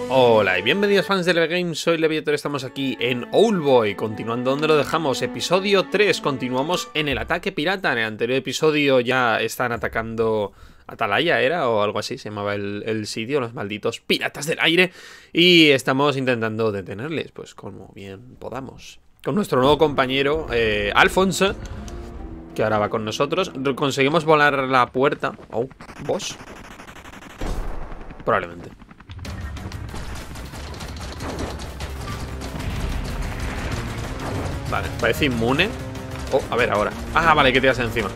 Hola y bienvenidos fans de LeviGames, soy Leviator, estamos aquí en Owlboy, continuando donde lo dejamos, episodio 3, continuamos en el ataque pirata. En el anterior episodio ya están atacando Atalaya, ¿era? O algo así, se llamaba el sitio, los malditos piratas del aire. Y estamos intentando detenerles, pues como bien podamos. Con nuestro nuevo compañero, Alfonso, que ahora va con nosotros. Conseguimos volar la puerta. Oh, ¿boss? Probablemente. Vale, parece inmune. Oh, a ver ahora. Ah, vale, que te das encima.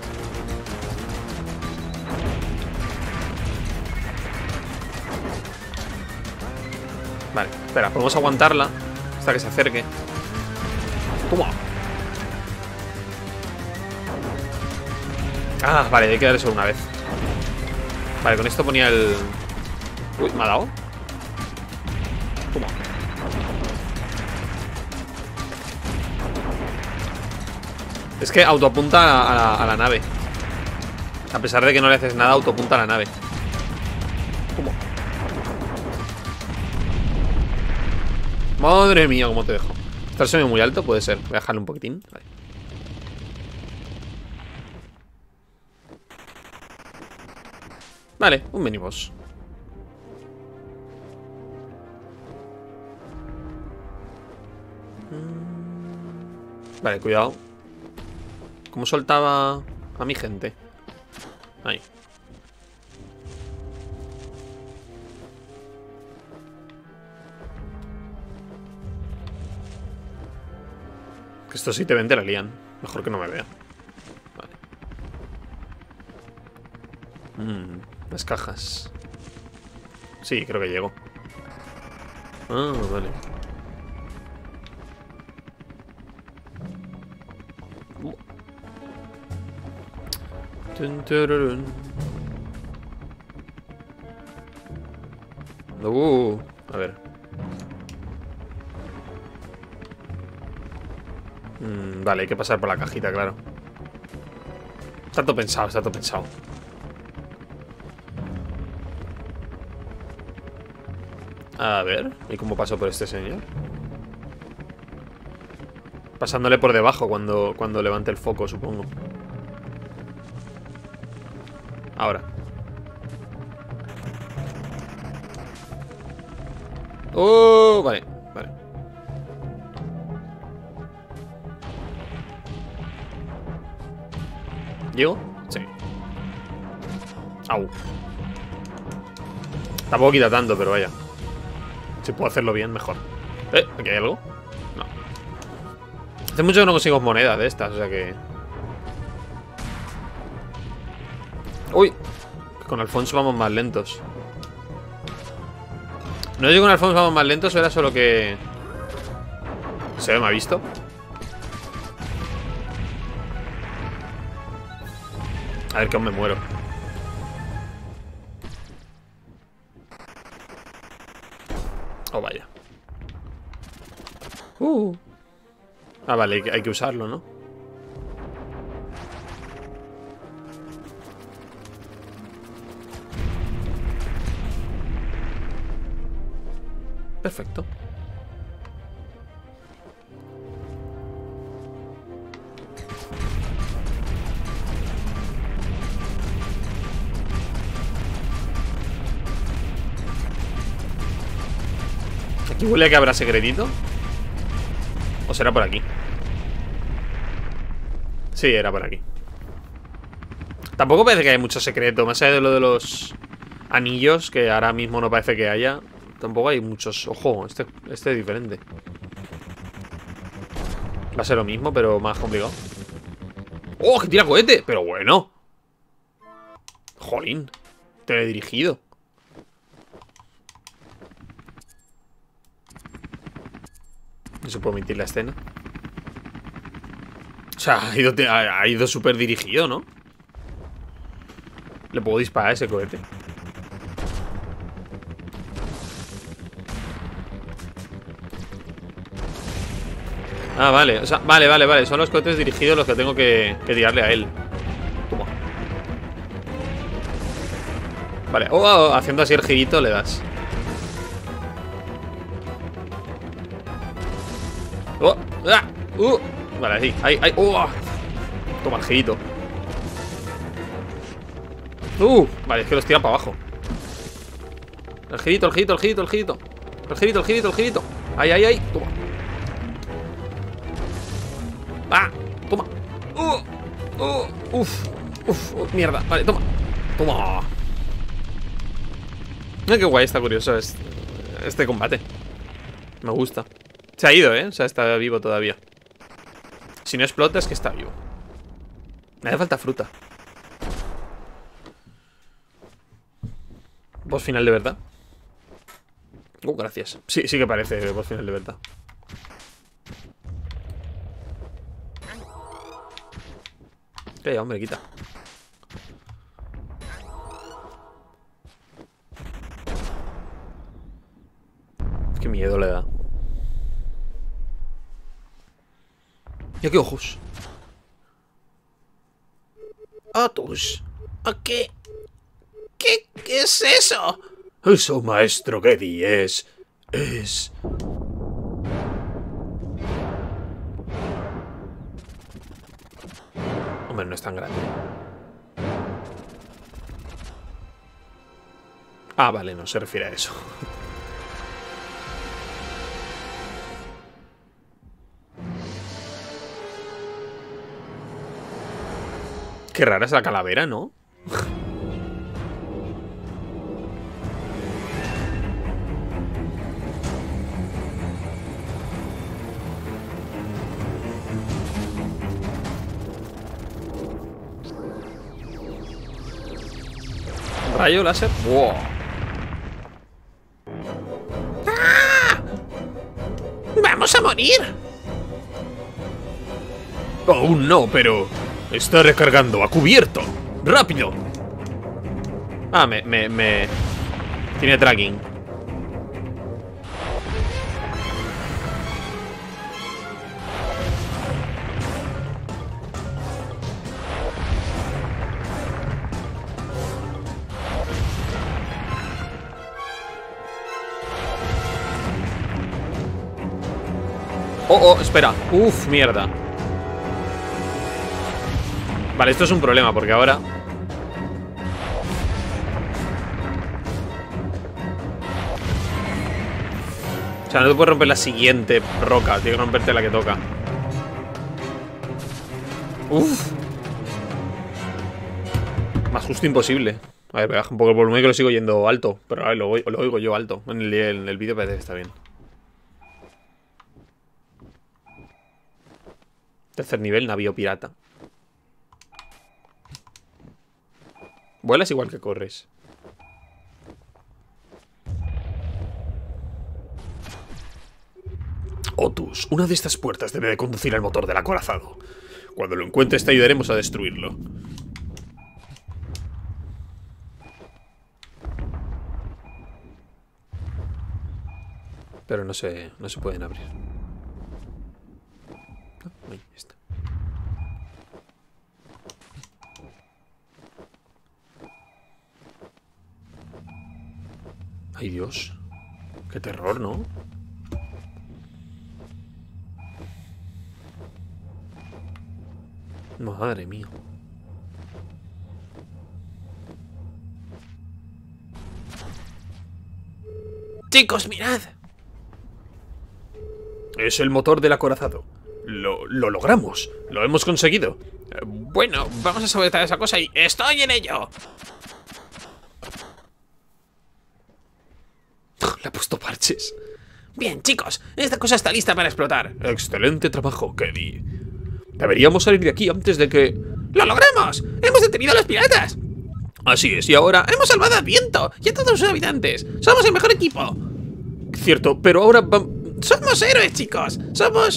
Vale, espera, podemos aguantarla hasta que se acerque. Toma. Ah, vale, hay que darle solo una vez. Vale, con esto ponía el... Uy, ¿me ha dado? Toma. Es que autoapunta a la nave. A pesar de que no le haces nada, autoapunta a la nave. ¿Cómo? Madre mía, cómo te dejo. ¿Está el sonido muy alto? Puede ser. Voy a dejarle un poquitín. Vale. Vale, un miniboss. Vale, cuidado. ¿Cómo soltaba a mi gente? Ahí. Que esto sí te ven, te la lían. Mejor que no me vea. Vale. Las cajas. Sí, creo que llego. Ah, vale. A ver. Vale, hay que pasar por la cajita, claro. Está todo pensado, está todo pensado. A ver, ¿y cómo paso por este señor? Pasándole por debajo cuando levante el foco, supongo. Ahora. Oh, vale, vale. ¿Llego? Sí. Au. Tampoco quita tanto, pero vaya. Si puedo hacerlo bien, mejor. ¿Aquí hay algo? No. Hace mucho que no consigo monedas de estas, o sea que... Uy, con Alfonso vamos más lentos. No sé si con Alfonso vamos más lentos o era solo que... ¿Se ve? ¿Me ha visto? A ver que aún me muero. Oh, vaya. Ah, vale, hay que usarlo, ¿no? Perfecto. ¿Aquí huele a que habrá secretito? ¿O será por aquí? Sí, era por aquí. Tampoco parece que haya mucho secreto. Más allá de lo de los anillos, que ahora mismo no parece que haya. Tampoco hay muchos. Ojo, este es diferente. Va a ser lo mismo, pero más complicado. ¡Oh, que tira cohete! Pero bueno. Jolín. Teledirigido. No se puede omitir la escena. O sea, ha ido súper dirigido, ¿no? Le puedo disparar a ese cohete. Ah, vale, o sea, vale. Son los cohetes dirigidos los que tengo que tirarle a él. Toma. Vale, haciendo así el girito le das. Oh, ah, vale, ahí, ahí. Toma el girito. Vale, es que los tira para abajo. El girito, el girito, el girito, el girito. El girito, el girito, el girito. Ahí, ahí, ahí. Toma. Toma. Mierda. Vale, toma. Toma. Mira qué guay, está curioso este combate. Me gusta. Se ha ido, ¿eh? O sea, está vivo todavía. Si no explota es que está vivo. Me hace falta fruta. Boss final de verdad. Gracias. Sí, sí que parece boss final de verdad. Hombre, quita. Qué miedo le da. Mira qué ojos. Otus. ¿Qué? ¿Qué es eso? Eso, maestro Geddy, es... Hombre, no es tan grande. Vale, no se refiere a eso. Qué rara es la calavera, ¿no? Rayo láser. ¡Wow! ¡Vamos a morir! Aún no, pero... está recargando, a cubierto. ¡Rápido! Tiene tracking. Espera. Mierda. Vale, esto es un problema porque ahora... O sea, no te puedes romper la siguiente roca. Tienes que romperte la que toca. Más justo imposible. A ver, baja un poco el volumen que lo sigo yendo alto. Pero a ver, lo oigo yo alto. En el vídeo parece que está bien. Tercer nivel, navío pirata. Vuelas igual que corres. Otus, una de estas puertas debe de conducir al motor del acorazado. Cuando lo encuentres te ayudaremos a destruirlo. Pero no se pueden abrir. Ahí está. Ay, Dios. Qué terror, ¿no? Madre mía. Chicos, mirad. Es el motor del acorazado. Lo logramos. Lo hemos conseguido. Bueno, vamos a sabotear esa cosa y ¡estoy en ello! Le he puesto parches. Bien, chicos, esta cosa está lista para explotar. Excelente trabajo, Geddy. Deberíamos salir de aquí antes de que... ¡Lo logramos! ¡Hemos detenido a los piratas! Así es, y ahora... ¡Hemos salvado a Viento y a todos sus habitantes! ¡Somos el mejor equipo! Cierto, pero ahora... ¡Somos héroes, chicos! ¡Somos...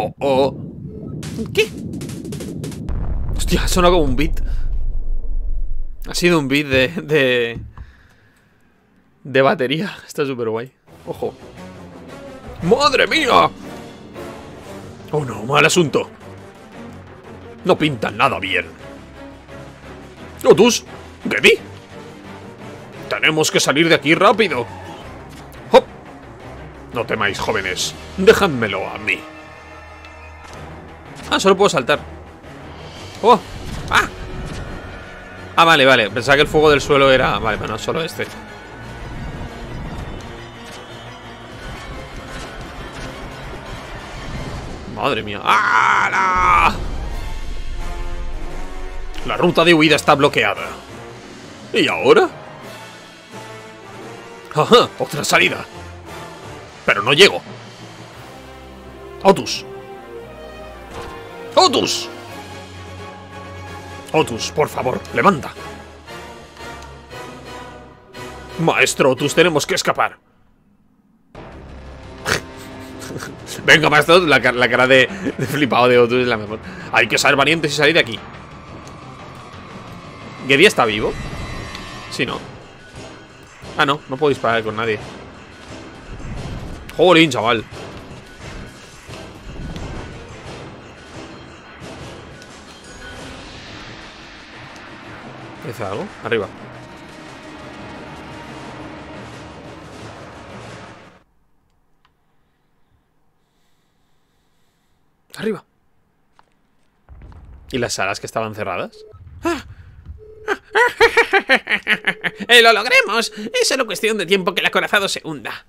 ¿Qué? Hostia, ha sonado como un beat. Ha sido un beat de batería. Está súper guay. Ojo. ¡Madre mía! Oh no, mal asunto. No pintan nada bien. Otus, Geddy. Tenemos que salir de aquí rápido. ¡Hop! No temáis, jóvenes. Dejádmelo a mí. Ah, solo puedo saltar. ¡Oh! ¡Ah! Ah, vale, vale. Pensaba que el fuego del suelo era... Vale, pero no, solo este. Madre mía. ¡Ah! La ruta de huida está bloqueada. ¿Y ahora? ¡Ajá! Otra salida. Pero no llego. Otus. ¡Otus! Otus, por favor, levanta. Maestro Otus, tenemos que escapar. Venga, maestro, la cara de flipado de Otus es la mejor. Hay que ser valientes y salir de aquí. ¿Geddy está vivo? Sí, ¿no? Ah, no, no puedo disparar con nadie. Jolín, chaval. ¿Hice algo? Arriba. Arriba. ¿Y las salas que estaban cerradas? ¡Lo logremos! Es solo cuestión de tiempo que el acorazado se hunda.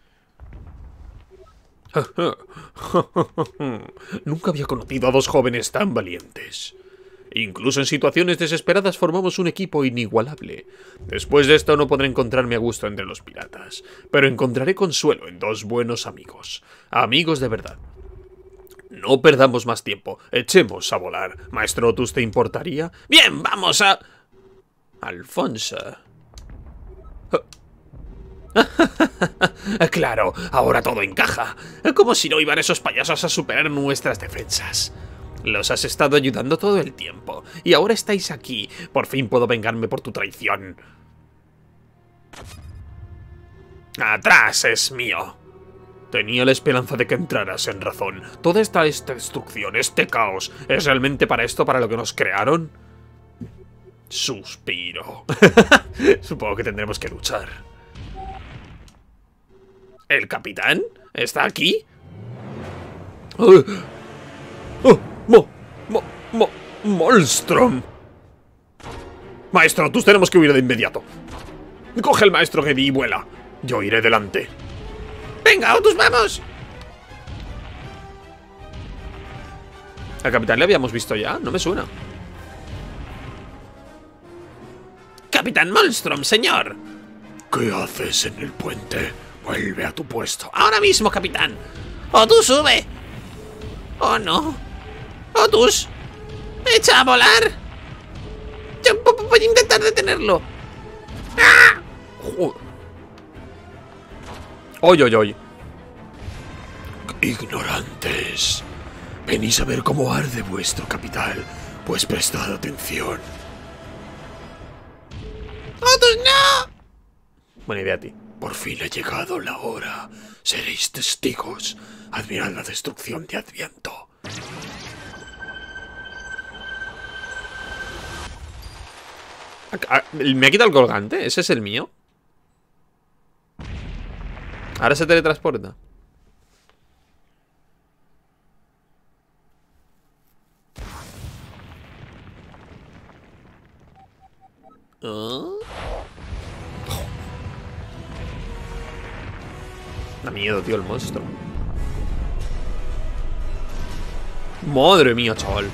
Nunca había conocido a dos jóvenes tan valientes. Incluso en situaciones desesperadas formamos un equipo inigualable. Después de esto no podré encontrarme a gusto entre los piratas, pero encontraré consuelo en dos buenos amigos. Amigos de verdad. No perdamos más tiempo, echemos a volar. Maestro Otus, ¿te importaría? Bien, vamos a... Alfonso. Claro, ahora todo encaja. Como si no iban esos payasos a superar nuestras defensas. Los has estado ayudando todo el tiempo, y ahora estáis aquí. Por fin puedo vengarme por tu traición. Atrás es mío. Tenía la esperanza de que entraras en razón. Toda esta destrucción, este caos, ¿es realmente para esto para lo que nos crearon? Suspiro. Supongo que tendremos que luchar. ¿El capitán? ¿Está aquí? ¡Molstrom! Maestro, tú tenemos que huir de inmediato. Coge el maestro Geddy y vuela. Yo iré delante. ¡Venga, Otus, vamos! ¿Al capitán le habíamos visto ya? No me suena. ¡Capitán Molstrom, señor! ¿Qué haces en el puente? Vuelve a tu puesto. ¡Ahora mismo, capitán! ¡Otus, sube! ¡Oh, no! ¡Otus! ¡Echa a volar! Yo voy a intentar detenerlo. ¡Ah! ¡Oy, oy, oy! Ignorantes. Venís a ver cómo arde vuestro capital. Pues prestad atención. ¡Otus, no! Buena idea a ti. Por fin ha llegado la hora. Seréis testigos. Admirad la destrucción de Adviento. ¿Me ha quitado el colgante? ¿Ese es el mío? Ahora se teletransporta. ¿Oh? Da miedo, tío, el monstruo. Madre mía, chaval.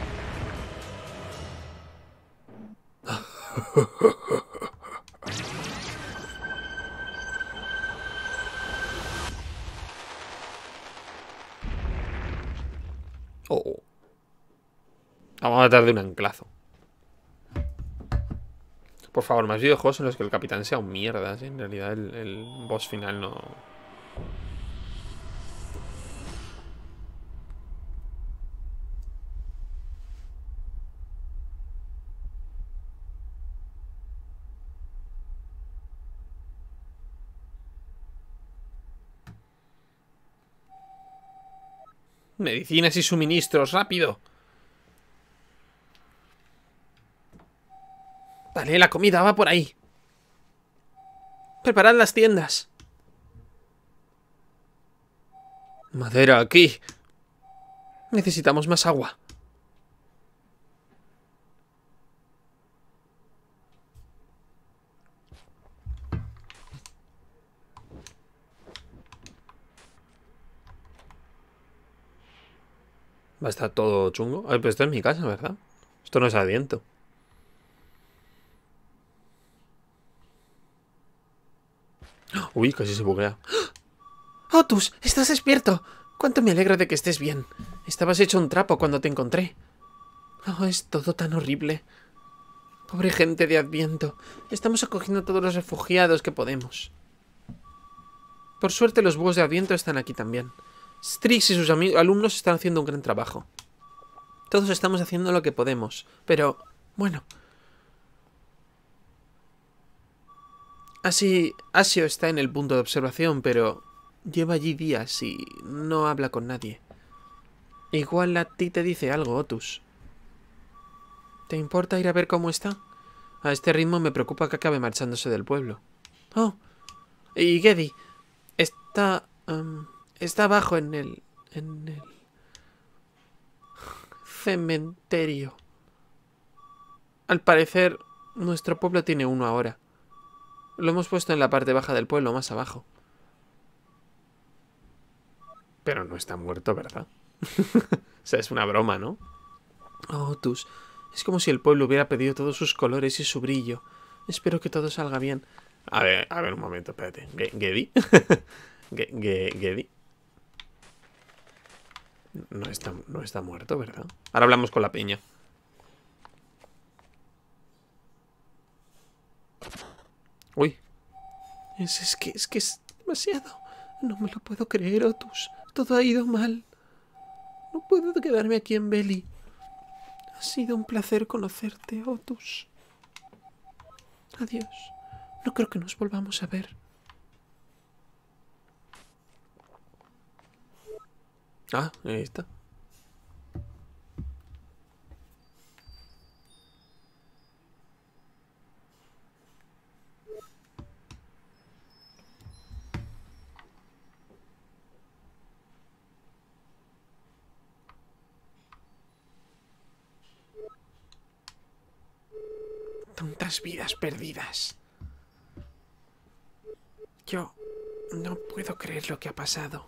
Oh. Vamos a matar de un anclazo. Por favor, más videojuegos en los que el capitán sea un mierda, ¿sí? En realidad el boss final no... Medicinas y suministros, rápido. Vale, la comida va por ahí. Preparad las tiendas. Madera aquí. Necesitamos más agua. Va a estar todo chungo. Ay, pero esto es mi casa, ¿verdad? Esto no es Adviento. Uy, casi se buguea. ¡Otus! ¡Estás despierto! ¡Cuánto me alegro de que estés bien! Estabas hecho un trapo cuando te encontré. Oh, es todo tan horrible. Pobre gente de Adviento. Estamos acogiendo a todos los refugiados que podemos. Por suerte los búhos de Adviento están aquí también. Strix y sus alumnos están haciendo un gran trabajo. Todos estamos haciendo lo que podemos. Pero, bueno. Asio está en el punto de observación, pero lleva allí días y no habla con nadie. Igual a ti te dice algo, Otus. ¿Te importa ir a ver cómo está? A este ritmo me preocupa que acabe marchándose del pueblo. Oh, y Geddy está abajo en el cementerio. Al parecer, nuestro pueblo tiene uno ahora. Lo hemos puesto en la parte baja del pueblo, más abajo. Pero no está muerto, ¿verdad? O sea, es una broma, ¿no? Oh, Otus, es como si el pueblo hubiera perdido todos sus colores y su brillo. Espero que todo salga bien. A ver un momento, espérate. ¿Geddy? ¿Geddy? No está muerto, ¿verdad? Ahora hablamos con la peña. Uy. Es que es demasiado. No me lo puedo creer, Otus. Todo ha ido mal. No puedo quedarme aquí en Belly. Ha sido un placer conocerte, Otus. Adiós. No creo que nos volvamos a ver. Ah, ahí está. Tantas vidas perdidas. Yo no puedo creer lo que ha pasado.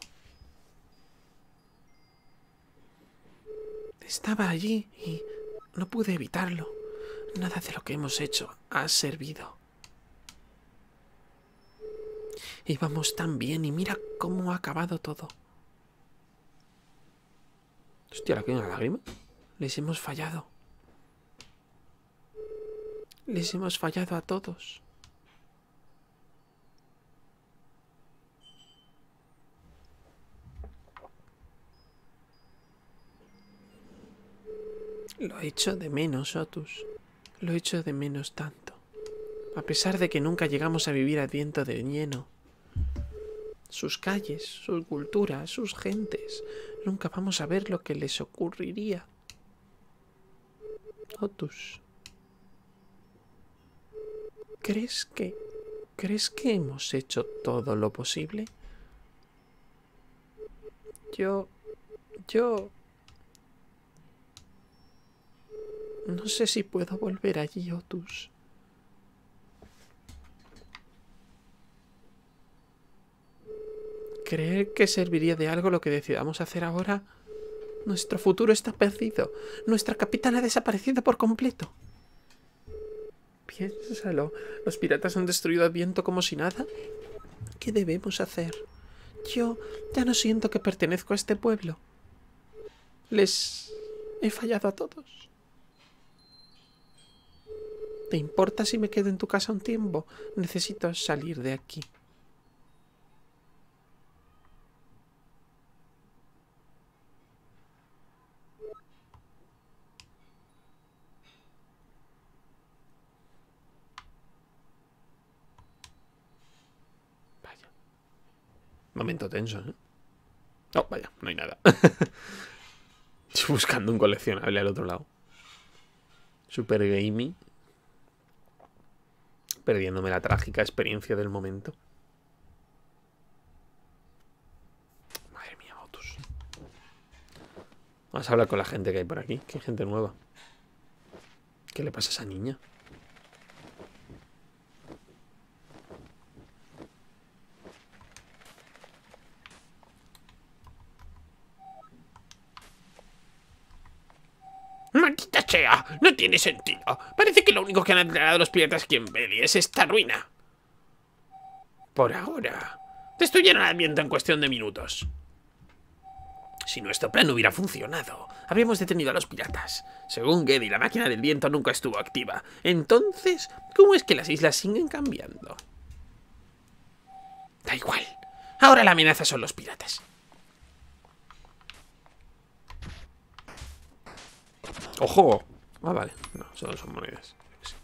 Estaba allí y no pude evitarlo. Nada de lo que hemos hecho ha servido. Íbamos tan bien y mira cómo ha acabado todo. Hostia, ¿aquí hay una lágrima? Les hemos fallado. Les hemos fallado a todos. Lo echo de menos, Otus. Lo echo de menos tanto. A pesar de que nunca llegamos a vivir Adviento de lleno. Sus calles, su cultura, sus gentes. Nunca vamos a ver lo que les ocurriría. Otus. ¿Crees que hemos hecho todo lo posible? Yo no sé si puedo volver allí, Otus. ¿Creer que serviría de algo lo que decidamos hacer ahora? Nuestro futuro está perdido. Nuestra capitana ha desaparecido por completo. Piénsalo. ¿Los piratas han destruido Adviento como si nada? ¿Qué debemos hacer? Yo ya no siento que pertenezco a este pueblo. Les he fallado a todos. ¿Te importa si me quedo en tu casa un tiempo? Necesito salir de aquí. Vaya. Momento tenso, ¿eh? Oh, vaya, no hay nada. Estoy buscando un coleccionable al otro lado. Super gaming. Perdiéndome la trágica experiencia del momento. Madre mía, Otus. Vamos a hablar con la gente que hay por aquí. Que hay gente nueva. ¿Qué le pasa a esa niña? ¡Maldita sea! No tiene sentido. Parece que lo único que han entrenado los piratas aquí en Belly es esta ruina. Por ahora, destruyeron el Adviento en cuestión de minutos. Si nuestro plan hubiera funcionado, habríamos detenido a los piratas. Según Geddy, la máquina del viento nunca estuvo activa. Entonces, ¿cómo es que las islas siguen cambiando? Da igual. Ahora la amenaza son los piratas. ¡Ojo! Ah, vale. No, solo son monedas.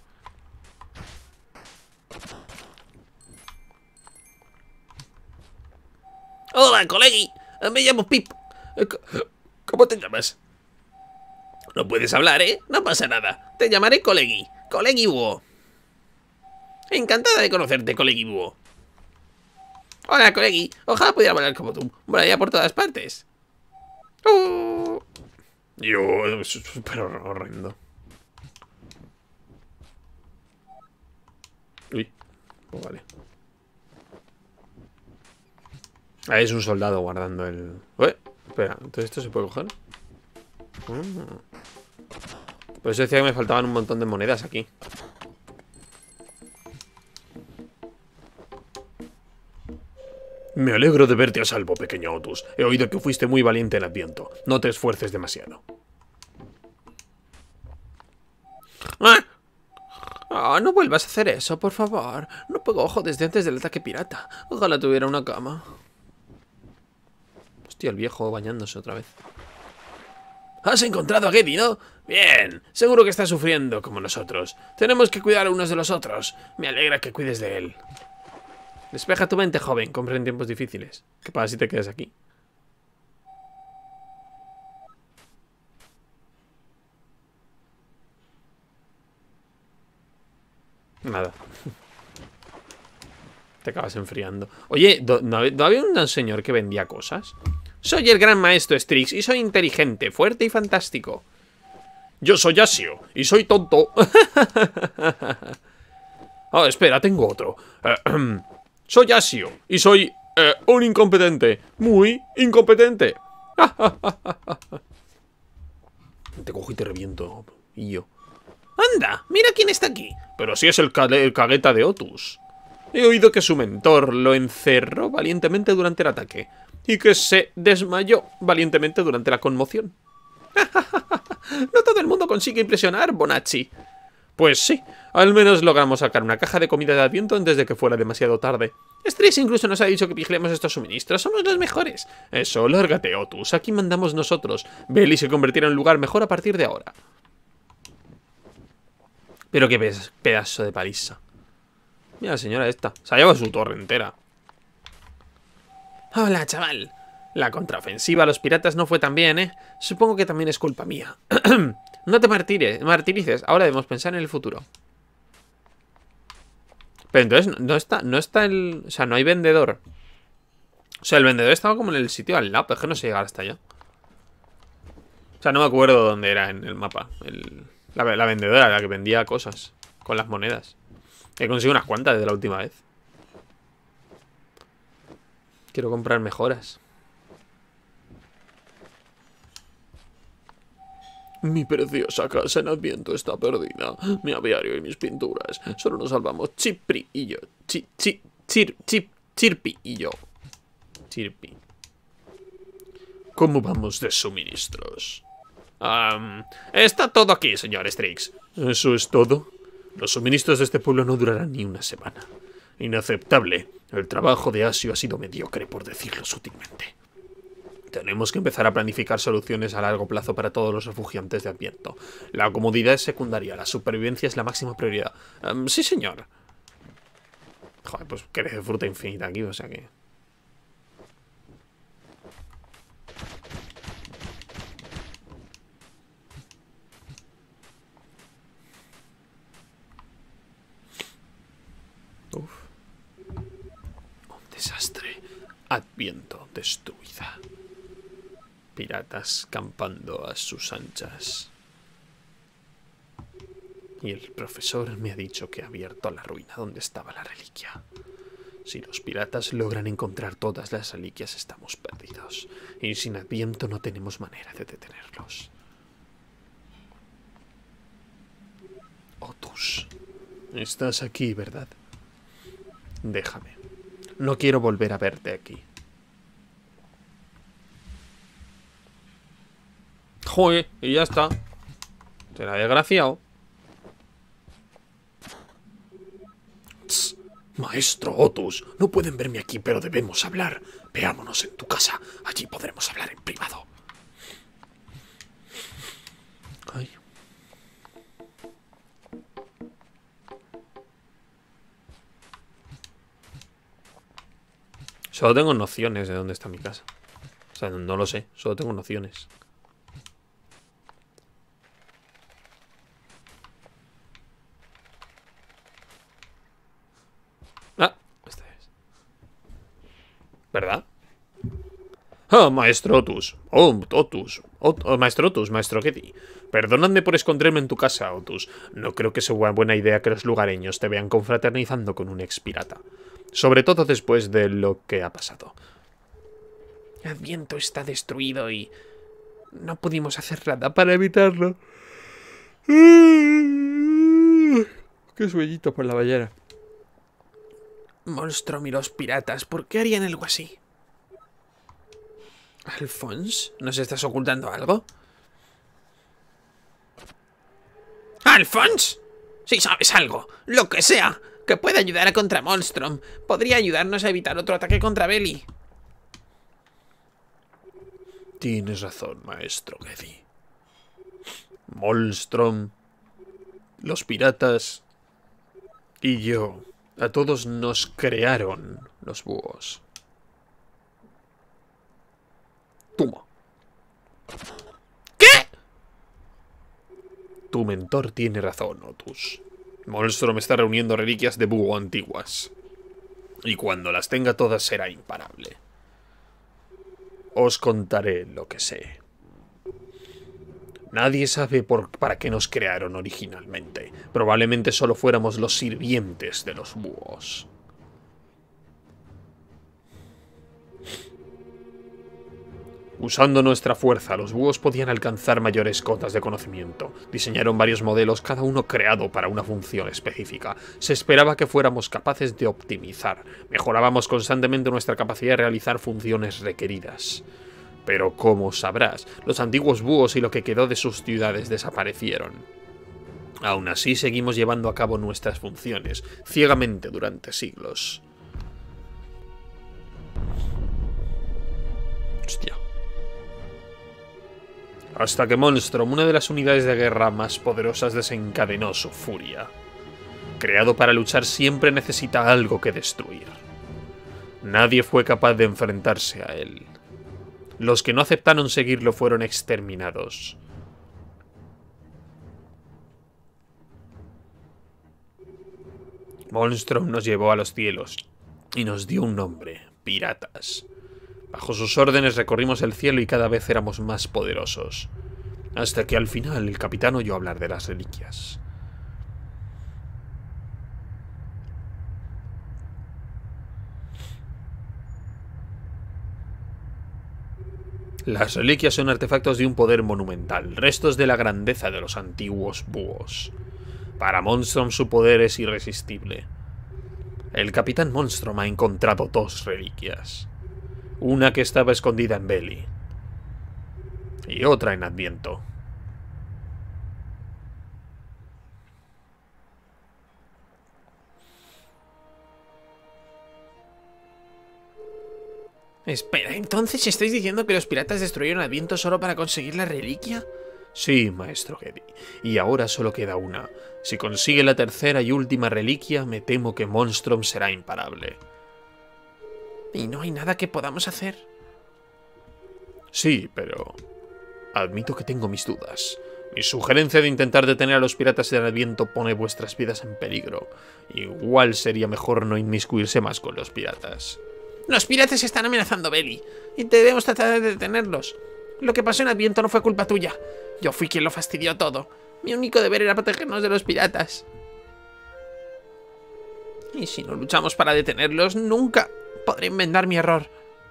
Hola, colegi. Me llamo Pip. ¿Cómo te llamas? No puedes hablar, ¿eh? No pasa nada. Te llamaré colegi. Colegi Búho. Encantada de conocerte, colegi Búho. Hola, colegi. Ojalá pudiera hablar como tú. Volaría por todas partes. Yo, es súper horrendo. Uy, pues vale. Ahí es un soldado guardando el... Espera, ¿entonces esto se puede coger? Por eso decía que me faltaban un montón de monedas aquí. Me alegro de verte a salvo, pequeño Otus. He oído que fuiste muy valiente en Adviento. No te esfuerces demasiado. No vuelvas a hacer eso, por favor. No pego ojo desde antes del ataque pirata. Ojalá tuviera una cama. Hostia, el viejo bañándose otra vez. ¿Has encontrado a Geddy, no? Bien, seguro que está sufriendo como nosotros. Tenemos que cuidar unos de los otros. Me alegra que cuides de él. Despeja tu mente, joven. Compra en tiempos difíciles. ¿Qué pasa si te quedas aquí? Nada. Te acabas enfriando. Oye, ¿no había un señor que vendía cosas? Soy el gran maestro Strix y soy inteligente, fuerte y fantástico. Yo soy Asio y soy tonto. Oh, espera, tengo otro. Soy Asio y soy un incompetente. Muy incompetente. Te cojo y te reviento. Y yo. Anda, mira quién está aquí. Pero si es el cagueta de Otus. He oído que su mentor lo encerró valientemente durante el ataque y que se desmayó valientemente durante la conmoción. No todo el mundo consigue impresionar, Bonacci. Pues sí, al menos logramos sacar una caja de comida de Adviento antes de que fuera demasiado tarde. Strix incluso nos ha dicho que vigilemos estos suministros. Somos los mejores. Eso, lárgate, Otus. Aquí mandamos nosotros. Belly se convertirá en un lugar mejor a partir de ahora. Pero qué pedazo de paliza. Mira la señora esta. Se ha llevado su torre entera. Hola, chaval. La contraofensiva a los piratas no fue tan bien, ¿eh? Supongo que también es culpa mía. No te martirices. Ahora debemos pensar en el futuro. Pero entonces no está el... O sea, no hay vendedor. O sea, el vendedor estaba como en el sitio al lado. Pero es que no sé llegar hasta allá. O sea, no me acuerdo dónde era en el mapa. La vendedora, la que vendía cosas con las monedas. He conseguido unas cuantas desde la última vez. Quiero comprar mejoras. Mi preciosa casa en Adviento está perdida. Mi aviario y mis pinturas. Solo nos salvamos Chirpi y yo. Chirpi y yo. Chirpi. ¿Cómo vamos de suministros? Está todo aquí, señor Strix. ¿Eso es todo? Los suministros de este pueblo no durarán ni una semana. Inaceptable. El trabajo de Asio ha sido mediocre, por decirlo sutilmente. Tenemos que empezar a planificar soluciones a largo plazo para todos los refugiantes de Adviento. La comodidad es secundaria, la supervivencia es la máxima prioridad. Sí, señor. Joder, pues crece fruta infinita aquí, o sea que... Uf. Un desastre. Adviento destruida. Piratas campando a sus anchas. Y el profesor me ha dicho que ha abierto la ruina donde estaba la reliquia. Si los piratas logran encontrar todas las reliquias, estamos perdidos. Y sin Adviento no tenemos manera de detenerlos. Otus, estás aquí, ¿verdad? Déjame. No quiero volver a verte aquí. Joder, y ya está. Será desgraciado. Tss, maestro Otus, no pueden verme aquí, pero debemos hablar. Veámonos en tu casa. Allí podremos hablar en privado. Ay. Solo tengo nociones de dónde está mi casa. O sea, no lo sé, solo tengo nociones. Ah, este es. ¿Verdad? Ah, maestro Otus. Oh, Otus. Maestro Otus, maestro Geddy. Perdóname por esconderme en tu casa, Otus. No creo que sea buena idea que los lugareños te vean confraternizando con un ex pirata. Sobre todo después de lo que ha pasado. Adviento está destruido y no pudimos hacer nada para evitarlo. Qué sueñito por la ballena. Monstrom y los piratas, ¿por qué harían algo así? ¿Alphonse? ¿Nos estás ocultando algo? ¿Alphonse? Si sabes algo, lo que sea, que pueda ayudar a contra Monstrom, podría ayudarnos a evitar otro ataque contra Belly. Tienes razón, maestro Geddy. Monstrom, los piratas y yo, a todos nos crearon los búhos. Toma. ¿Qué? Tu mentor tiene razón, Otus. Monstrom está reuniendo reliquias de búho antiguas. Y cuando las tenga todas será imparable. Os contaré lo que sé. Nadie sabe para qué nos crearon originalmente. Probablemente solo fuéramos los sirvientes de los búhos. Usando nuestra fuerza, los búhos podían alcanzar mayores cotas de conocimiento. Diseñaron varios modelos, cada uno creado para una función específica. Se esperaba que fuéramos capaces de optimizar. Mejorábamos constantemente nuestra capacidad de realizar funciones requeridas. Pero como sabrás, los antiguos búhos y lo que quedó de sus ciudades desaparecieron. Aún así, seguimos llevando a cabo nuestras funciones, ciegamente durante siglos. Hostia. Hasta que Monstrom, una de las unidades de guerra más poderosas, desencadenó su furia. Creado para luchar, siempre necesita algo que destruir. Nadie fue capaz de enfrentarse a él. Los que no aceptaron seguirlo fueron exterminados. Monstrom nos llevó a los cielos y nos dio un nombre: piratas. Bajo sus órdenes recorrimos el cielo y cada vez éramos más poderosos. Hasta que al final el capitán oyó hablar de las reliquias. Las reliquias son artefactos de un poder monumental, restos de la grandeza de los antiguos búhos. Para Monstrom su poder es irresistible. El capitán Monstrom ha encontrado dos reliquias. Una que estaba escondida en Belly. Y otra en Adviento. Espera, ¿entonces estáis diciendo que los piratas destruyeron Adviento solo para conseguir la reliquia? Sí, maestro Geddy. Y ahora solo queda una. Si consigue la tercera y última reliquia, me temo que Monstrom será imparable. ¿Y no hay nada que podamos hacer? Sí, pero admito que tengo mis dudas. Mi sugerencia de intentar detener a los piratas de Adviento pone vuestras vidas en peligro. Igual sería mejor no inmiscuirse más con los piratas. Los piratas están amenazando Belly y debemos tratar de detenerlos. Lo que pasó en Adviento no fue culpa tuya. Yo fui quien lo fastidió todo. Mi único deber era protegernos de los piratas. Y si no luchamos para detenerlos, nunca podré enmendar mi error.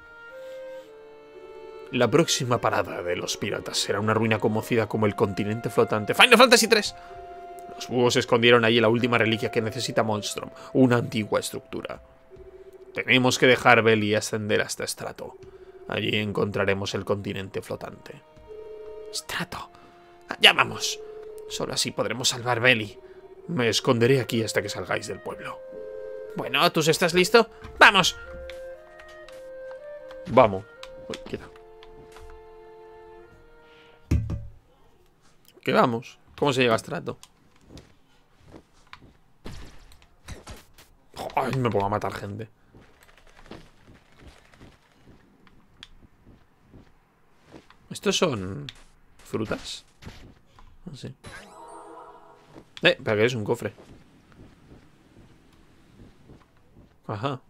La próxima parada de los piratas será una ruina conocida como el continente flotante. ¡Final Fantasy 3! Los búhos escondieron allí la última reliquia que necesita Monstrom, una antigua estructura. Tenemos que dejar Belly y ascender hasta Strato. Allí encontraremos el continente flotante. Strato. Allá vamos. Solo así podremos salvar Belly. Me esconderé aquí hasta que salgáis del pueblo. Bueno, ¿tú estás listo? ¡Vamos! Vamos. Uy, quita. ¿Qué vamos? ¿Cómo se llega a Strato? Ay, me pongo a matar gente. ¿Estos son frutas? No sé. ¿Para qué es un cofre? Ajá.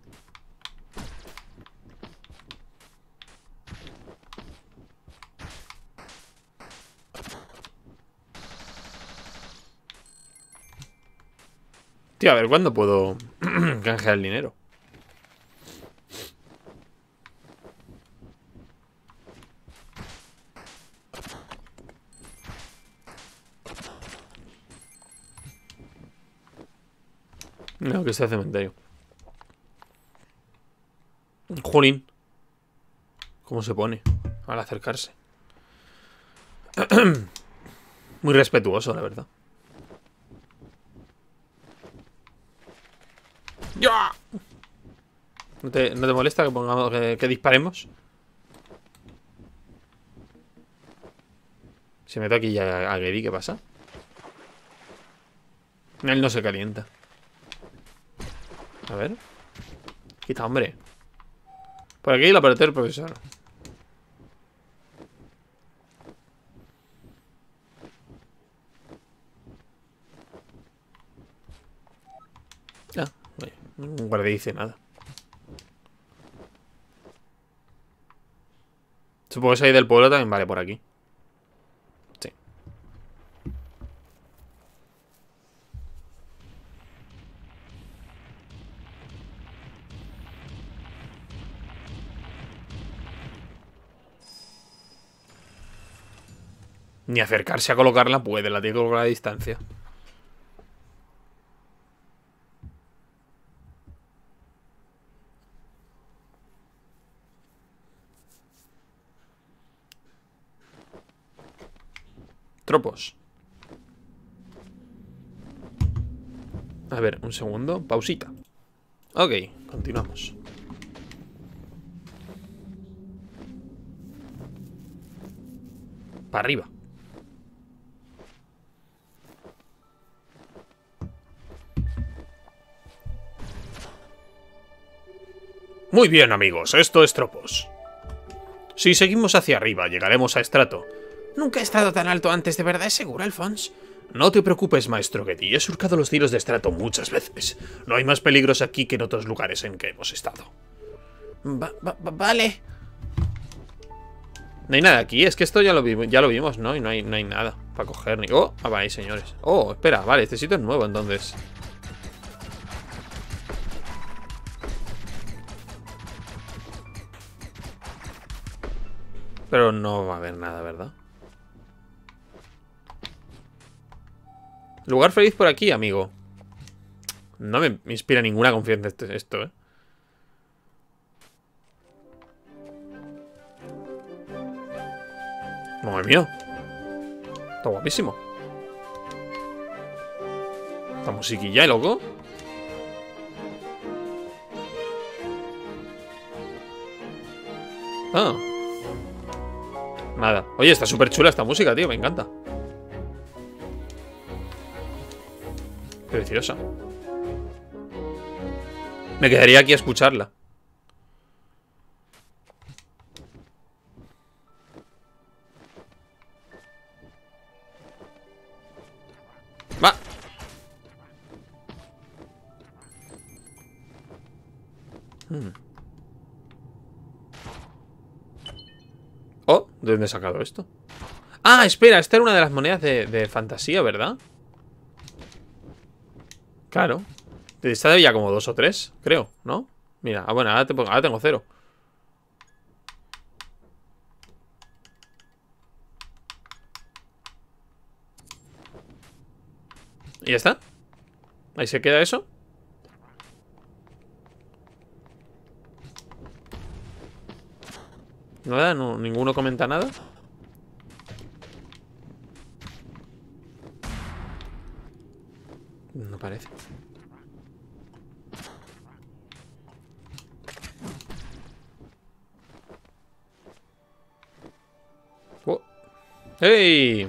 Tío, a ver, ¿cuándo puedo canjear el dinero? No, que sea cementerio. Jolín. ¿Cómo se pone al acercarse? Muy respetuoso, la verdad. ¡Ya! ¿No te molesta que pongamos que disparemos? Si meto aquí ya a Gary, ¿qué pasa? Él no se calienta. A ver. Quita, hombre. Por aquí la pared del profesor. Ah, oye, ningún guardia dice nada. Supongo que salir del pueblo también vale por aquí. Sí. Ni acercarse a colocarla puede, la tiene que colocar a distancia. Tropos. A ver, un segundo. Pausita. Ok, continuamos. Para arriba. Muy bien, amigos, esto es Tropos. Si seguimos hacia arriba, llegaremos a Strato. Nunca he estado tan alto antes, ¿de verdad es seguro, Alphonse? No te preocupes, maestro Getty, he surcado los cielos de Strato muchas veces. No hay más peligros aquí que en otros lugares en que hemos estado. Vale. No hay nada aquí, es que esto ya lo vimos, ¿no? Y no hay nada para coger ni... Oh, vale, señores. Oh, espera, vale, este sitio es nuevo, entonces. Pero no va a haber nada, ¿verdad? Lugar feliz por aquí, amigo. No me inspira ninguna confianza esto, ¿eh? Madre mía. Está guapísimo. Esta musiquilla, loco. Ah. Nada. Oye, está súper chula esta música, tío. Me encanta. Preciosa. Me quedaría aquí a escucharla. Va. Oh, ¿de dónde he sacado esto? Ah, espera, esta era una de las monedas de fantasía, ¿verdad? Claro. Esta debía como 2 o 3, creo, ¿no? Mira, bueno, ahora tengo 0. ¿Y ya está? Ahí se queda eso. Nada, no, ninguno comenta nada. No parece. Oh. ¡Hey!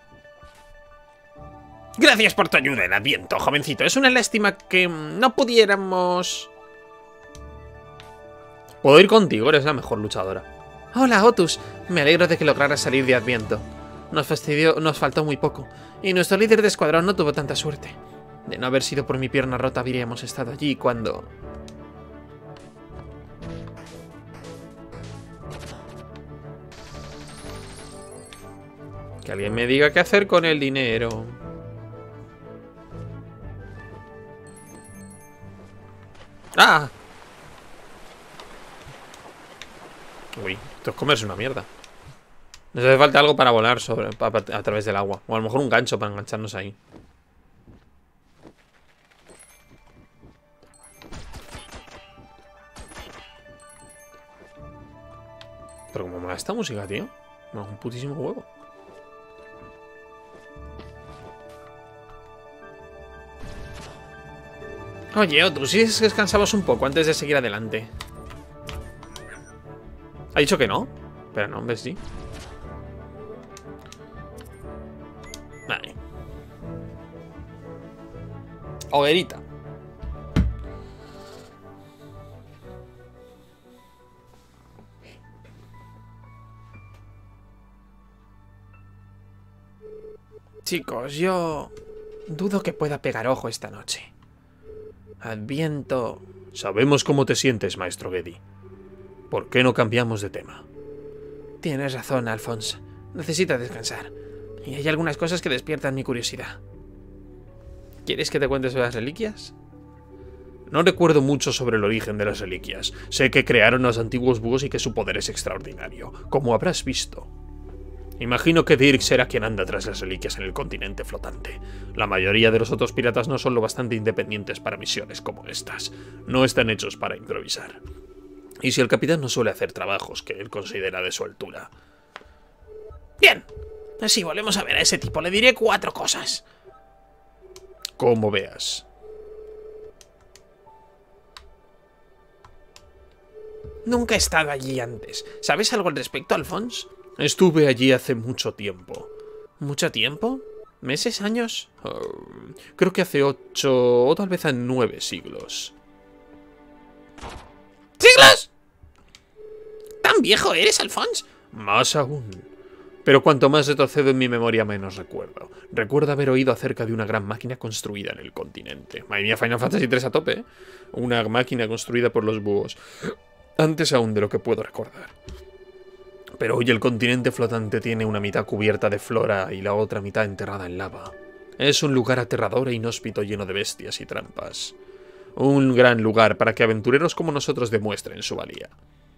Gracias por tu ayuda en Adviento, jovencito. Es una lástima que no pudiéramos... Puedo ir contigo, eres la mejor luchadora. Hola, Otus. Me alegro de que lograras salir de Adviento. Nos faltó muy poco. Y nuestro líder de escuadrón no tuvo tanta suerte. De no haber sido por mi pierna rota, habríamos estado allí cuando... Que alguien me diga qué hacer con el dinero. ¡Ah! Uy, esto es comerse una mierda. Nos hace falta algo para volar a través del agua. O a lo mejor un gancho para engancharnos ahí. Pero como mola esta música, tío. Me da un putísimo huevo. Oye, otros, si descansamos un poco antes de seguir adelante. ¿Ha dicho que no? Pero no, hombre, sí. Vale. Hoguerita. Chicos, yo dudo que pueda pegar ojo esta noche. Adviento... Sabemos cómo te sientes, maestro Geddy. ¿Por qué no cambiamos de tema? Tienes razón, Alphonse. Necesito descansar. Y hay algunas cosas que despiertan mi curiosidad. ¿Quieres que te cuente sobre las reliquias? No recuerdo mucho sobre el origen de las reliquias. Sé que crearon los antiguos búhos y que su poder es extraordinario, como habrás visto. Imagino que Dirk será quien anda tras las reliquias en el continente flotante. La mayoría de los otros piratas no son lo bastante independientes para misiones como estas. No están hechos para improvisar. Y si el capitán no suele hacer trabajos que él considera de su altura... Bien. Si volvemos a ver a ese tipo, le diré 4 cosas. Como veas. Nunca he estado allí antes. ¿Sabes algo al respecto, Alphonse? Estuve allí hace mucho tiempo. ¿Mucho tiempo? ¿Meses? ¿Años? Creo que hace 8 o tal vez a 9 siglos. ¿Siglos? ¿Tan viejo eres, Alphonse? Más aún. Pero cuanto más retrocedo en mi memoria, menos recuerdo. Recuerdo haber oído acerca de una gran máquina construida en el continente. Madre mía, Final Fantasy 3 a tope, ¿eh? Una máquina construida por los búhos. Antes aún de lo que puedo recordar. Pero hoy el continente flotante tiene una mitad cubierta de flora y la otra mitad enterrada en lava. Es un lugar aterrador e inhóspito lleno de bestias y trampas. Un gran lugar para que aventureros como nosotros demuestren su valía.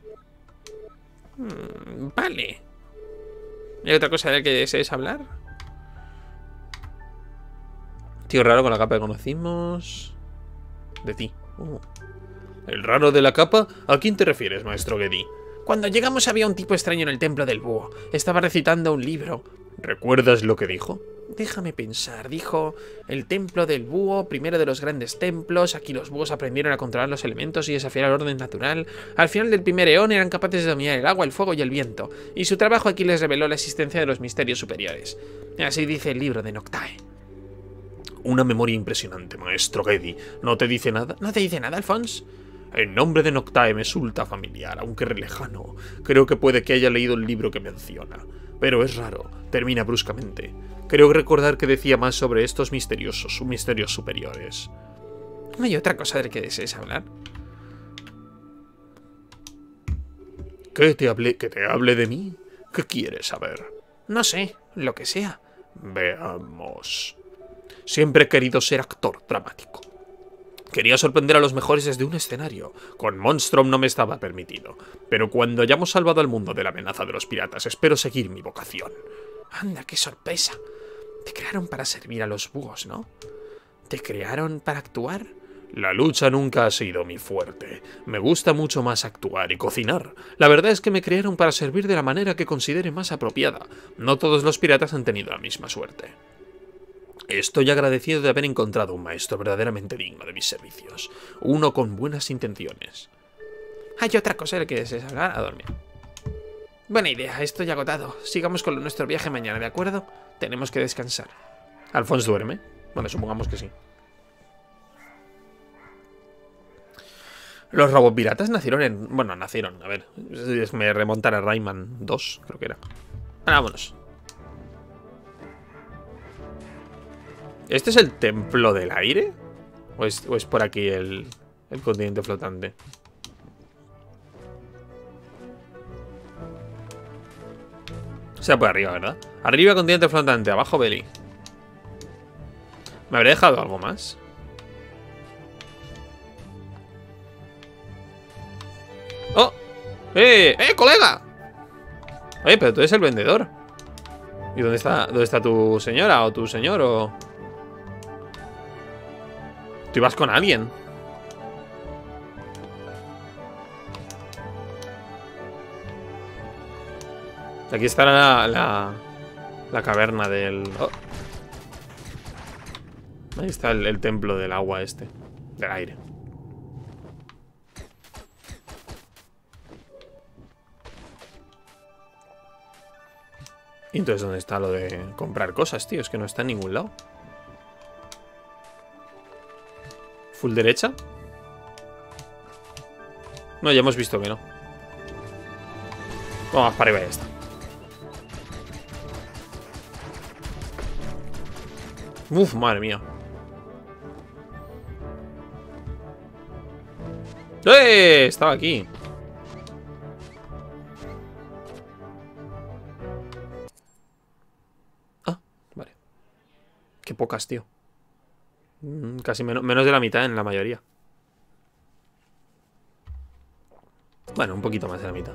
Vale. ¿Hay otra cosa de la que desees hablar? Tío raro con la capa que conocimos. De ti. ¿El raro de la capa? ¿A quién te refieres, maestro Geddy? Cuando llegamos había un tipo extraño en el templo del búho. Estaba recitando un libro. ¿Recuerdas lo que dijo? Déjame pensar. Dijo: el templo del búho, primero de los grandes templos. Aquí los búhos aprendieron a controlar los elementos y desafiar el orden natural. Al final del primer eón eran capaces de dominar el agua, el fuego y el viento. Y su trabajo aquí les reveló la existencia de los misterios superiores. Así dice el libro de Noctae. Una memoria impresionante, maestro Geddy. ¿No te dice nada? ¿No te dice nada, Alphonse? El nombre de Noctae me resulta familiar, aunque lejano. Creo que puede que haya leído el libro que menciona. Pero es raro. Termina bruscamente. Creo recordar que decía más sobre estos misterios superiores. ¿No hay otra cosa de la que desees hablar? ¿Que te hable de mí? ¿Qué quieres saber? No sé, lo que sea. Veamos. Siempre he querido ser actor dramático. Quería sorprender a los mejores desde un escenario. Con Monstrum no me estaba permitido. Pero cuando hayamos salvado al mundo de la amenaza de los piratas, espero seguir mi vocación. Anda, qué sorpresa. Te crearon para servir a los búhos, ¿no? ¿Te crearon para actuar? La lucha nunca ha sido mi fuerte. Me gusta mucho más actuar y cocinar. La verdad es que me crearon para servir de la manera que considere más apropiada. No todos los piratas han tenido la misma suerte. Estoy agradecido de haber encontrado un maestro verdaderamente digno de mis servicios. Uno con buenas intenciones. Hay otra cosa de la que desees hablar. A dormir. Buena idea, estoy agotado. Sigamos con nuestro viaje mañana, ¿de acuerdo? Tenemos que descansar. ¿Alphonse duerme? Bueno, supongamos que sí. Los robopiratas nacieron en... Bueno, nacieron, a ver. Me remontan a Rayman 2, creo que era. Ahora, vámonos. ¿Este es el templo del aire? ¿O es por aquí el continente flotante? O sea, por arriba, ¿verdad? Arriba continente flotante, abajo Belly. ¿Me habré dejado algo más? ¡Oh! ¡Colega! Oye, pero tú eres el vendedor. ¿Y dónde está tu señora o tu señor o...? Tú ibas con alguien. Aquí está la caverna del... Oh. Ahí está el templo del agua este. Del aire. ¿Y entonces dónde está lo de comprar cosas, tío? Es que no está en ningún lado. ¿Full derecha? No, ya hemos visto que no. Vamos para arriba, ya está. Uf, madre mía. Estaba aquí. Ah, vale. Qué pocas, tío. Casi menos de la mitad en la mayoría. Bueno, un poquito más de la mitad.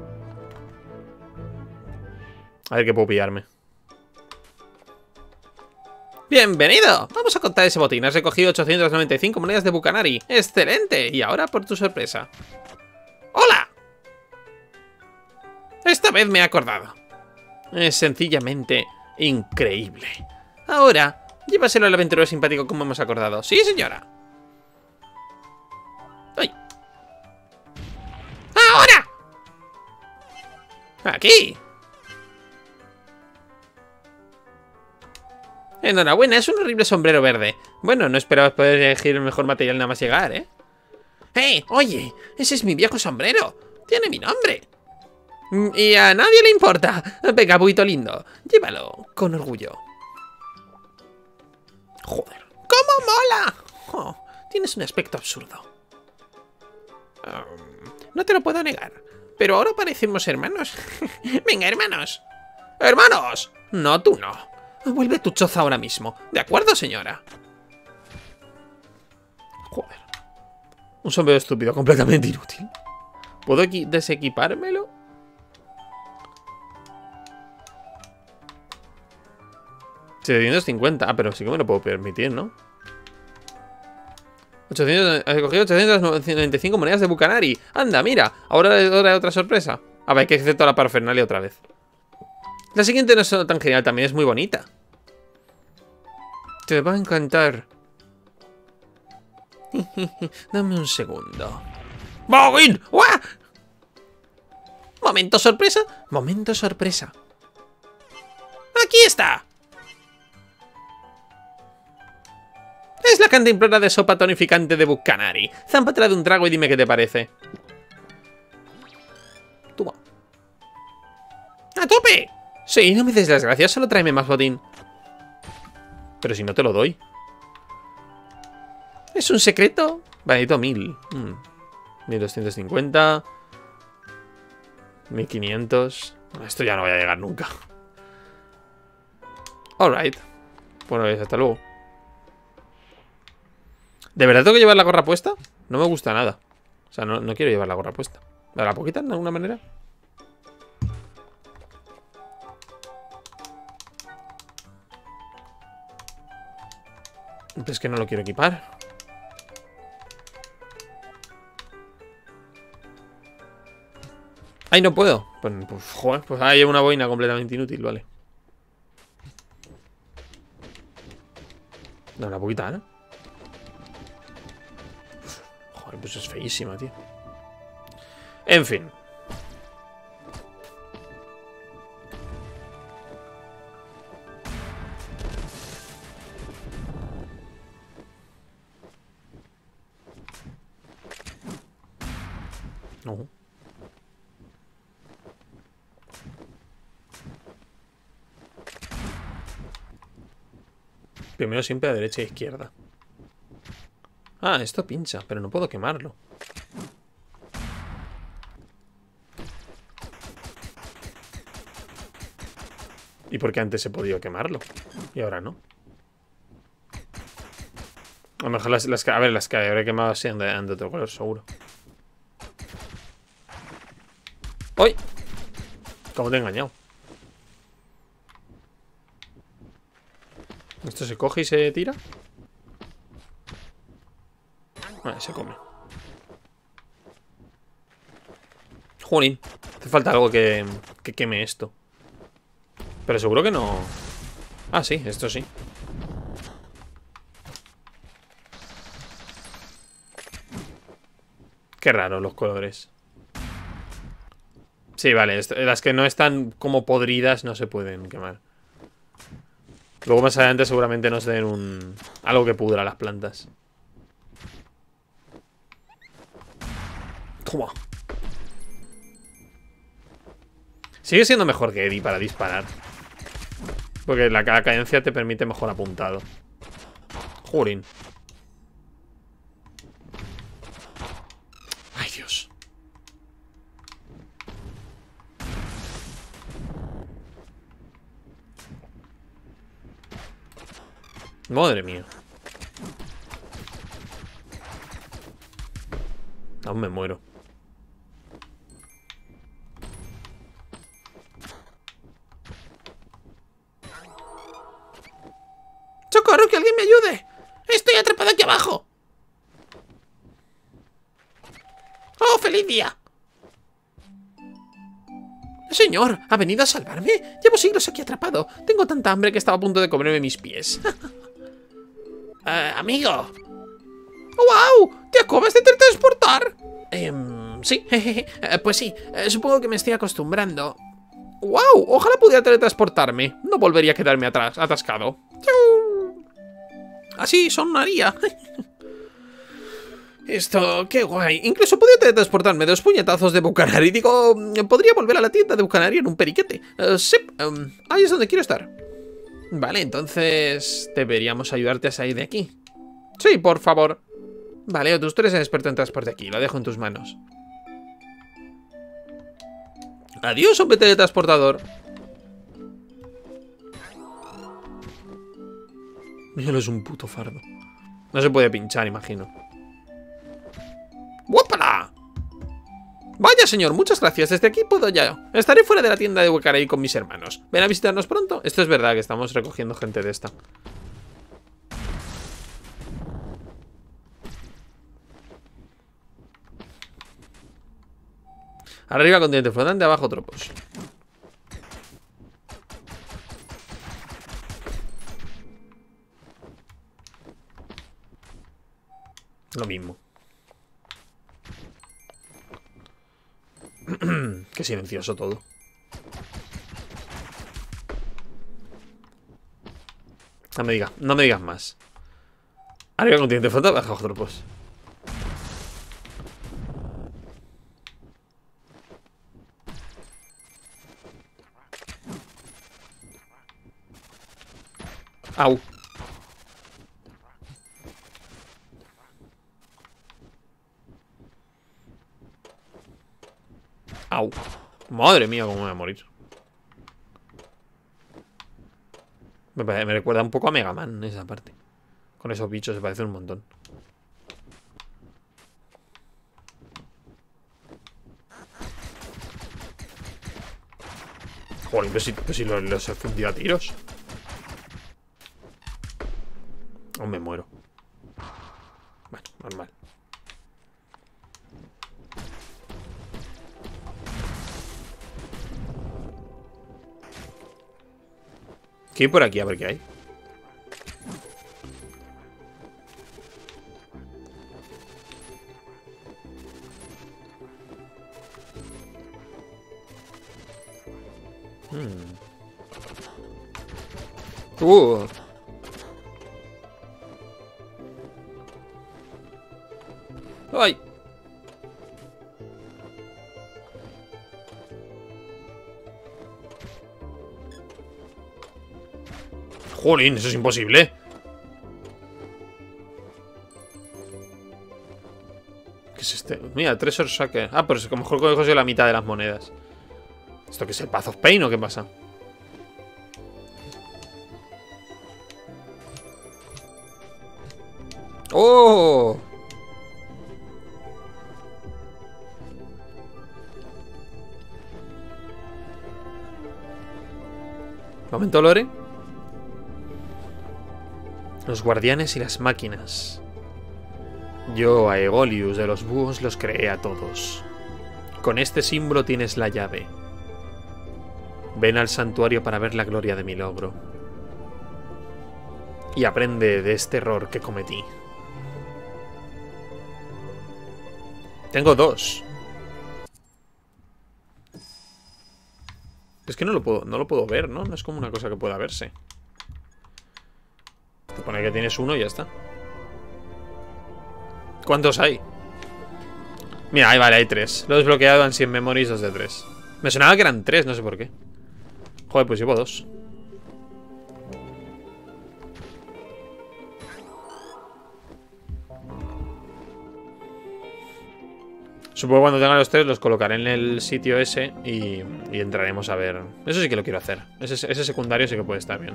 A ver qué puedo pillarme. ¡Bienvenido! Vamos a contar ese botín. Has recogido 895 monedas de Bucanari. ¡Excelente! Y ahora por tu sorpresa. ¡Hola! Esta vez me he acordado. Es sencillamente increíble. Ahora, llévaselo al aventurero simpático como hemos acordado. ¡Sí, señora! ¡Ay! ¡Ahora! ¡Aquí! Enhorabuena, es un horrible sombrero verde. Bueno, no esperabas poder elegir el mejor material nada más llegar, ¿eh? Oye, ese es mi viejo sombrero. Tiene mi nombre. Y a nadie le importa. Venga, buito lindo, llévalo con orgullo. Joder, ¡cómo mola! Oh, tienes un aspecto absurdo. No te lo puedo negar, pero ahora parecemos hermanos. Venga, hermanos. ¡Hermanos! No, tú no. Vuelve a tu choza ahora mismo. ¿De acuerdo, señora? Joder. Un sombrero estúpido, completamente inútil. ¿Puedo desequipármelo? $750. Ah, pero sí que me lo puedo permitir, ¿no? 800, he cogido 895 monedas de Bucanari. Anda, mira. Ahora es hora de otra sorpresa. A ver, hay que hacer toda la parafernalia otra vez. La siguiente no es tan genial, también es muy bonita. Te va a encantar. Dame un segundo. ¡Bogin! ¡Uah! ¿Momento sorpresa? Momento sorpresa. ¡Aquí está! Es la cantimplora de sopa tonificante de Bucanari. Zámpatela de un trago y dime qué te parece. Toma. ¡A tope! Sí, no me des las gracias, solo tráeme más botín. Pero si no te lo doy. ¿Es un secreto? Vale, necesito 1000. 1250. 1500. Esto ya no voy a llegar nunca. Alright. Bueno, hasta luego. ¿De verdad tengo que llevar la gorra puesta? No me gusta nada. O sea, no quiero llevar la gorra puesta. ¿Me la puedo quitar de alguna manera? Es que no lo quiero equipar. ¡Ay, no puedo! Pues joder, pues ahí hay una boina completamente inútil, vale. No la puedo quitar, ¿no? Joder, pues es feísima, tío. En fin. No. Primero siempre a derecha e izquierda. Ah, esto pincha, pero no puedo quemarlo. ¿Y por qué antes he podido quemarlo? Y ahora no. A lo mejor las que habré quemado así de otro color, seguro. ¡Uy! ¿Cómo te he engañado? ¿Esto se coge y se tira? Vale, se come. Jolín, hace falta algo que queme esto. Pero seguro que no. Ah, sí, esto sí. Qué raro los colores. Sí, vale, las que no están como podridas no se pueden quemar. Luego más adelante seguramente nos den algo que pudra las plantas. Toma. Sigue siendo mejor que Eddie para disparar. Porque la cadencia te permite mejor apuntado. Jurín. Ay, Dios. Madre mía. Aún me muero. ¡Socorro, que alguien me ayude! ¡Estoy atrapado aquí abajo! ¡Oh, feliz día! Señor, ¿ha venido a salvarme? Llevo siglos aquí atrapado. Tengo tanta hambre que estaba a punto de comerme mis pies. Amigo. ¡Wow! ¿Te acabas de teletransportar? Sí, pues sí, supongo que me estoy acostumbrando. ¡Wow! Ojalá pudiera teletransportarme. No volvería a quedarme atrás, atascado. Así sonaría. Esto, qué guay. Incluso podría teletransportarme 2 puñetazos de Bucanari. Digo, podría volver a la tienda de Bucanari en un periquete. Sí, ahí es donde quiero estar. Vale, entonces deberíamos ayudarte a salir de aquí. Sí, por favor. Vale, Otus, tú eres el experto en transporte aquí. Lo dejo en tus manos. Adiós, hombre teletransportador. Míralo, es un puto fardo. No se puede pinchar, imagino. ¡Guápala! Vaya, señor, muchas gracias. Desde aquí puedo ya. Estaré fuera de la tienda de Bucanari con mis hermanos. ¿Ven a visitarnos pronto? Esto es verdad, que estamos recogiendo gente de esta. Arriba continente flotante, abajo tropos. Lo mismo. Qué silencioso todo. No me digas más. Arriba continente flotante, abajo tropos. Au. Au. Madre mía, cómo me voy a morir. Me recuerda un poco a Mega Man esa parte. Con esos bichos se parecen un montón. Joder, pero si los he fundido a tiros. Oh, me muero. Bueno, normal. ¿Qué hay por aquí? A ver qué hay. ¡Ay! ¡Jolín! Eso es imposible. ¿Qué es este? Mira, Treasure Shaker. Ah, pero es que a lo mejor cojo yo la mitad de las monedas. ¿Esto qué es el Path of Pain o qué pasa? ¡Oh! ¿Momento, Lore? Los guardianes y las máquinas. Yo, a Aegolius de los búhos, los creé a todos. Con este símbolo tienes la llave. Ven al santuario para ver la gloria de mi logro. Y aprende de este error que cometí. Tengo 2. Es que no lo puedo ver, ¿no? No es como una cosa que pueda verse. Te pone que tienes 1 y ya está. ¿Cuántos hay? Mira, ahí vale, hay 3. Lo he desbloqueado en 100 memories, 2 de 3. Me sonaba que eran 3, no sé por qué. Joder, pues llevo 2. Supongo que cuando tenga los 3 los colocaré en el sitio ese y entraremos a ver. Eso sí que lo quiero hacer. Ese secundario sí que puede estar bien.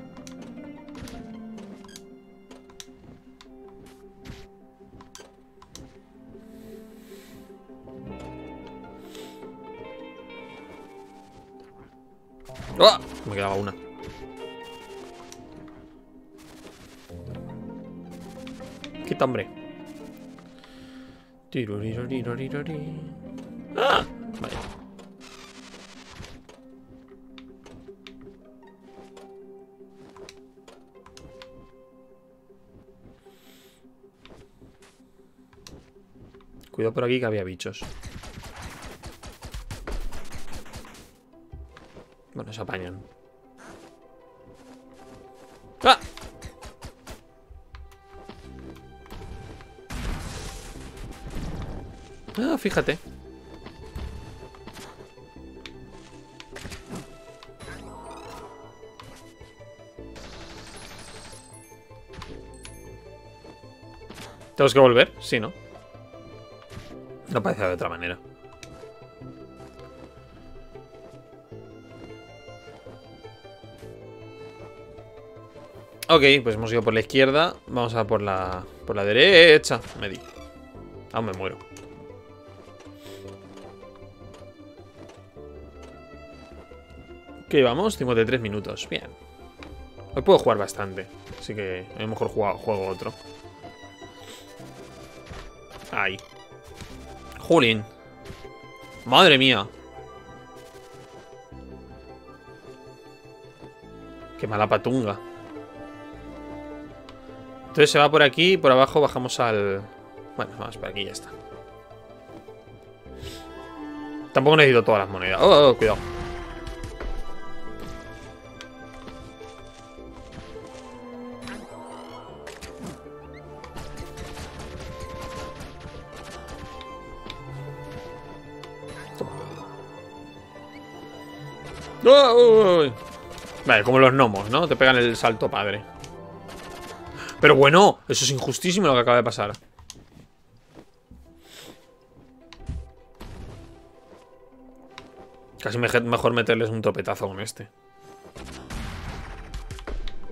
¡Oh! Me quedaba una. Quita, hombre. ¡Ah! Vale. Cuidado por aquí que había bichos. Bueno, se apañan. ¡Ah! Ah, fíjate. ¿Tenemos que volver? Sí, ¿no? No parece de otra manera. Ok, pues hemos ido por la izquierda. Vamos a por la derecha. Me di. Aún me muero. Ok, vamos, 53 minutos. Bien. Hoy puedo jugar bastante. Así que a lo mejor juego otro. Ahí. Jolín. Madre mía. Qué mala patunga. Entonces se va por aquí y por abajo bajamos al... Bueno, vamos por aquí y ya está. Tampoco necesito todas las monedas. Oh, oh, cuidado. Vale, como los gnomos, ¿no? Te pegan el salto padre. Pero bueno, eso es injustísimo lo que acaba de pasar. Casi mejor meterles un topetazo con este.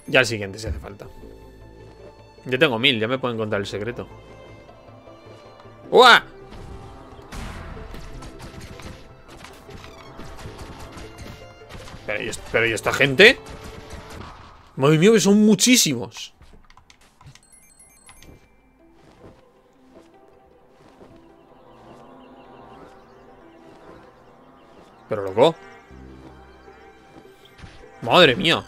Ya el siguiente si hace falta. Yo tengo 1000, ya me puedo encontrar el secreto. ¡Uah! Pero ¿y esta gente? Madre mía, que son muchísimos. Pero loco. Madre mía.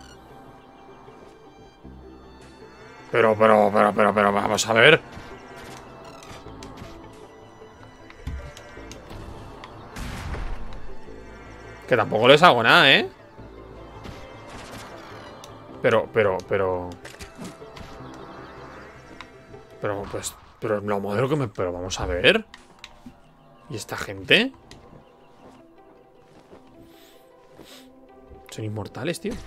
Pero, vamos a ver. Que tampoco les hago nada, ¿eh? Pero, pues, lo modelo que me... Pero vamos a ver. ¿Y esta gente? Son inmortales, tío.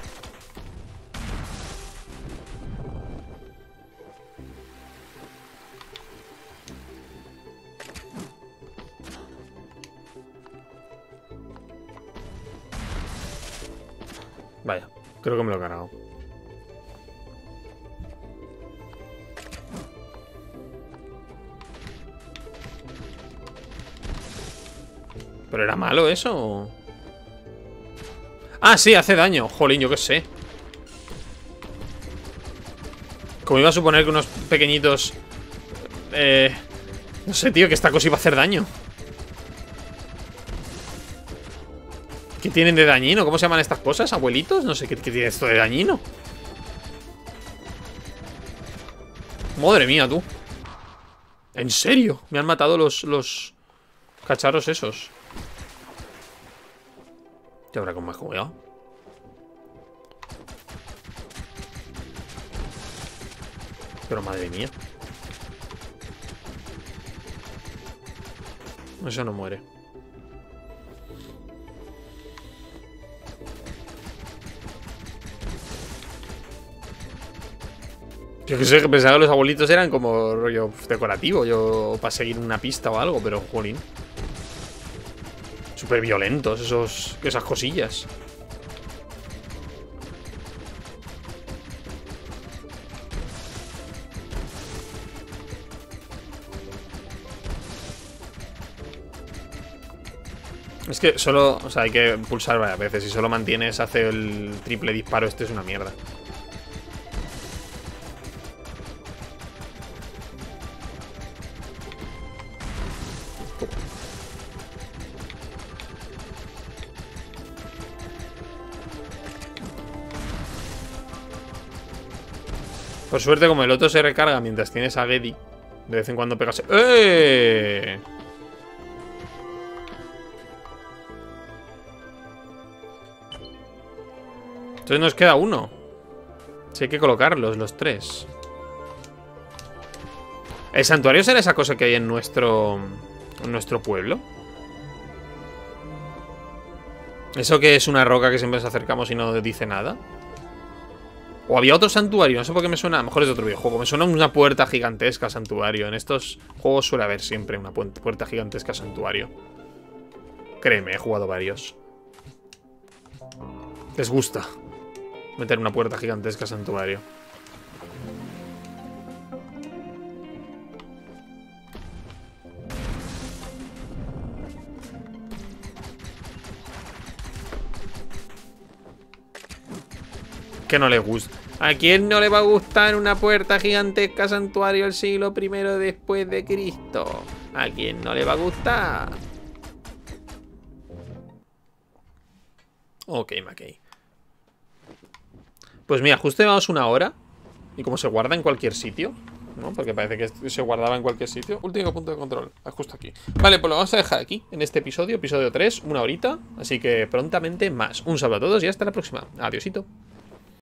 Vaya, creo que me lo he cargado. ¿Pero era malo eso o...? Ah, sí, hace daño. Jolín, yo qué sé. Como iba a suponer que unos pequeñitos... no sé, tío, que esta cosa iba a hacer daño. ¿Qué tienen de dañino? ¿Cómo se llaman estas cosas? ¿Abuelitos? No sé, ¿qué tiene esto de dañino? Madre mía, tú. ¿En serio? Me han matado los cacharros esos. ¿Y ahora cómo me he jugado? Pero madre mía. Eso no muere. Yo que sé, que pensaba que los abuelitos eran como rollo decorativo, yo para seguir una pista o algo, pero jolín. Súper violentos esas cosillas. Es que solo, o sea, hay que pulsar varias veces. Si solo mantienes, hace el triple disparo, este es una mierda. Por suerte, como el otro se recarga mientras tienes a Geddy, de vez en cuando pegas... ¡Eh! Entonces nos queda uno. Sí, hay que colocarlos, los tres. ¿El santuario será esa cosa que hay en nuestro pueblo? ¿Eso que es una roca que siempre nos acercamos y no dice nada? O había otro santuario, no sé por qué me suena. A lo mejor es de otro videojuego. Me suena una puerta gigantesca santuario. En estos juegos suele haber siempre una puerta gigantesca santuario. Créeme, he jugado varios. Les gusta meter una puerta gigantesca santuario. Que no le gusta. ¿A quién no le va a gustar una puerta gigantesca santuario el siglo I después de Cristo? ¿A quién no le va a gustar? Ok, Mackey. Pues mira, justo llevamos una hora. Y como se guarda en cualquier sitio, ¿no? Porque parece que se guardaba en cualquier sitio. Último punto de control, justo aquí. Vale, pues lo vamos a dejar aquí, en este episodio 3, una horita. Así que prontamente más. Un saludo a todos y hasta la próxima. Adiósito.